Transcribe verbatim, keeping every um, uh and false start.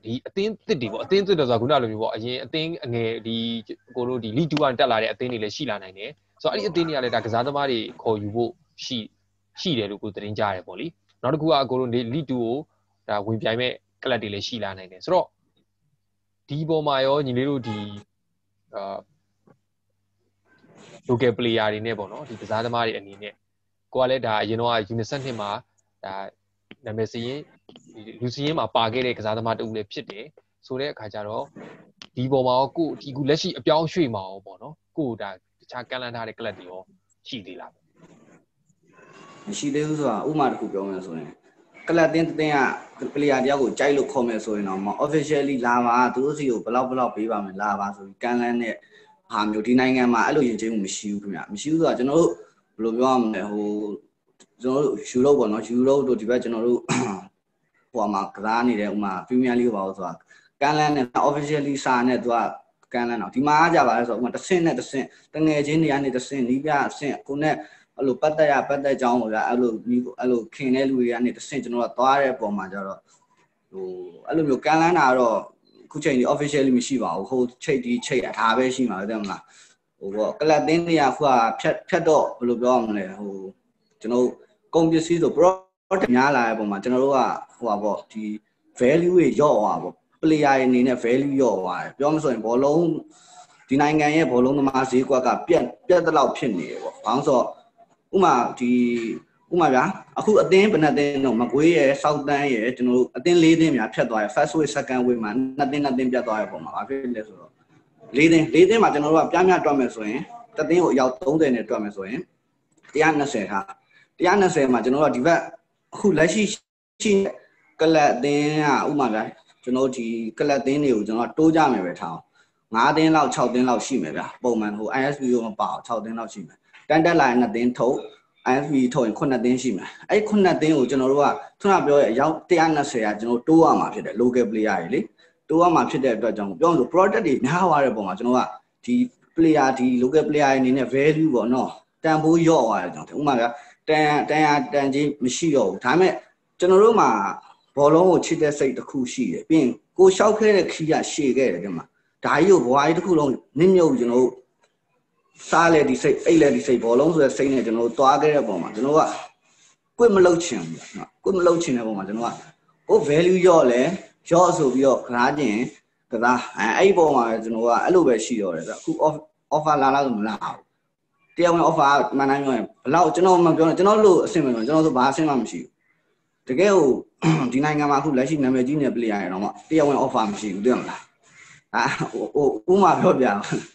ဒီအသင်းတစ်တွေပေါ့အသင်းတစ်တော်ဆိုတာခုနလိုမျိုးပေါ့အရင်အသင်းအငယ်ဒီကိုတို့ဒီ League 2ကတက်လာတဲ့အသင်းတွေလည်းရှိလာနိုင်တယ်ဆိုတော့အဲ့ဒီအသင်းတွေကလည်းဒါကစားသမားတွေခေါ်ယူဖို့ရှိရှိတယ်လို့ကိုသတင်းကြားရတယ်ပေါ့လေနောက်တစ်ခုကကိုတို့ League 2ကိုဒါဝင်ပြိုင်မဲ့ကလပ်တွေလည်းရှိလာနိုင်တယ်ဆိုတော့ဒီပေါ်မှာရောညီလေးတို့ဒီအာ local player တွေနဲ့ပေါ့နော်ဒီကစားသမားတွေအနေနဲ့ကိုကလည်းဒါအရင်တော့ UNICEF နှစ်မှာဒါနာမည်စရင်လူစရင်မှာပါခဲ့တဲ့ကစားသမားတူလည်းဖြစ်တယ်ဆိုတဲ့အခါကျတော့ဒီပေါ်မှာရောကိုဒီခုလက်ရှိအပြောင်းရွှေ့မှာရောပေါ့နော်ကိုဒါတခြားကန့်လန့်ထားတဲ့ကလပ်တွေရောရှိသေးလားမရှိသေးဘူးဆိုတာဥပမာတစ်ခုပြောမယ်ဆိုရင်ကလပ်တင်းတင်းက player တယောက်ကိုကြိုက်လို့ခေါ်မယ်ဆိုရင်တော့ officially လာပါသူတို့စီကိုဘလောက်ဘလောက်ပေးပါမယ်လာပါဆိုပြီးကန့်လန့်တဲ့ဟာမျိုးဒီနိုင်ငံမှာအဲ့လိုယဉ်ကျေးမှုမရှိဘူးခင်ဗျမရှိဘူးဆိုတာကျွန်တော်တို့ဘယ်လိုပြောရမလဲဟိုကျွန်တော်တို့ယူရိုပေါ့နော်ယူရိုတို့ဒီဘက်ကျွန်တော်တို့ဟိုမှာကစားနေတဲ့ဥမာ Premier League ပါလို့ဆိုတာကန်လန်းနဲ့ officially စာနဲ့သူကကန်လန်းတော့ဒီမှာကြပါလဲဆိုတော့ဥမာတစ်ဆင့်နဲ့တစ်ဆင့်တငယ်ချင်းတွေကနေတစ်ဆင့်နီးပြအဆင့်ကိုနဲ့အဲ့လိုပတ်သက်ရပတ်သက်ကြောင်းပေါ့ဗျာအဲ့လိုအဲ့လိုခင်တဲ့လူတွေကနေတစ်ဆင့်ကျွန်တော်ကသွားတဲ့ပုံမှာကြတော့ဟိုအဲ့လိုမျိုးကန်လန်းတာတော့ခုချိန်ဒီ officially မရှိပါဘူးဟိုချိတ်ဒီချိတ်အထားပဲရှိမှာတဲ့မလားဟိုပေါ့ကလပ်တင်းတွေကခုကဖြတ်ဖြတ်တော့ဘယ်လိုပြောရမလဲဟိုကျွန်တော်ကုန်ပစ္စည်းဆို product များလာတဲ့ပုံမှာကျွန်တော်တို့ကဟိုပါပေါ့ဒီ value တွေရော့သွားပေါ့ player အနေနဲ့ value ရော့သွားတယ်ပြောမှဆိုရင်ဘောလုံးဒီနိုင်ငံရဲ့ဘောလုံးသမားဈေးကွက်ကပြက်ပြက်တဲ့လောက်ဖြစ်နေတယ်ပေါ့ဘာလို့ဆိုတော့ဥမာဒီဥမာဗျာအခုအသင်းဘယ်နှသင်းတော့မကွေးရယ်စောက်တန်းရယ်ကျွန်တော်တို့အသင်း၄သင်းများဖြတ်သွားရယ် first wave second wave မှာနှစ်သင်းနှစ်သင်းပြတ်သွားရပုံမှာဘာဖြစ်လဲဆိုတော့၄သင်း၄သင်းမှာကျွန်တော်တို့ကပြားများတွက်မယ်ဆိုရင်တသင်းကိုအယောက်၃၀နဲ့တွက်မယ်ဆိုရင်၁၂၀ထား၁၂၀မှာကျွန်တော်တို့ကဒီဘက်အခုလက်ရှိရှိကလပ်အသင်းကဥမာဗျာကျွန်တော်ဒီကလပ်အသင်းတွေကိုကျွန်တော်တိုးကြမယ်ပဲထားအောင်၅သင်းလောက်၆သင်းလောက်ရှိမယ်ဗျာပုံမှန်ဟို I S B ကိုမပါအောင်၆သင်းလောက်ရှိမယ်တန်တက်လာရင်နှစ်သင်းထုတ် I S B ထုတ်ရင်ခုနှစ်သင်းရှိမယ်အဲ့ခုနှစ်သင်းကိုကျွန်တော်တို့ကခုနပြောရဲ့အယောက်၁၂၀ကကျွန်တော်တိုးရမှာဖြစ်တယ် local player တွေလေတိုးရမှာဖြစ်တဲ့အတွက်ကြောင့်ပြောလို့ product တွေများသွားတဲ့ပုံမှာကျွန်တော်ကဒီ player ဒီ local player တွေအနေနဲ့ value ပေါ့နော်တန်ဖိုးရော့သွားတယ်ကျွန်တော်ဥပမာကတန်တန်ရတန်ကြီးမရှိတော့ဘူးဒါပေမဲ့ကျွန်တော်တို့မှာဘောလုံးကိုချစ်တဲ့စိတ်တစ်ခုရှိတယ်ပြီးရင်ကိုလျှောက်ခဲ့တဲ့ခီးကရှည်ခဲ့တယ်ဒီမှာဒါကြီးကိုဘွားကြီးတစ်ခုလုံးနစ်မြုပ်ကျွန်တော်တို့စားလေဒီစိတ်အိတ်လေဒီစိတ်ဘောလုံးဆိုတဲ့စိတ်နဲ့ကျွန်တော်တို့တွားခဲ့တဲ့ပုံမှာကျွန်တော်ကကွတ်မလုပ်ချင်ဘူးနော်ကွတ်မလုပ်ချင်တဲ့ပုံမှာကျွန်တော်ကကို value ရော့လဲရော့ဆိုပြီးတော့ခရားခြင်းကစားအဲအဲ့ဒီပုံမှာကျွန်တော်ကအဲ့လိုပဲရှိတော့တယ်အခု offer လာလာဆိုမလာဘူးတရားဝင် offer မှန်တိုင်းပြောရင်ဘလောက်ကျွန်တော်မပြောနဲ့ကျွန်တော်လို့အဆင်မပြေကျွန်တော်ဆိုဘာအဆင်မှမရှိဘူးတကယ်ဟိုဒီနိုင်ငံမှာအခုလက်ရှိနာမည်ကြီးနေ player ရတော့မှတရားဝင် offer မရှိဘူးသိရမလားဟာဟိုဥမာပြောပြ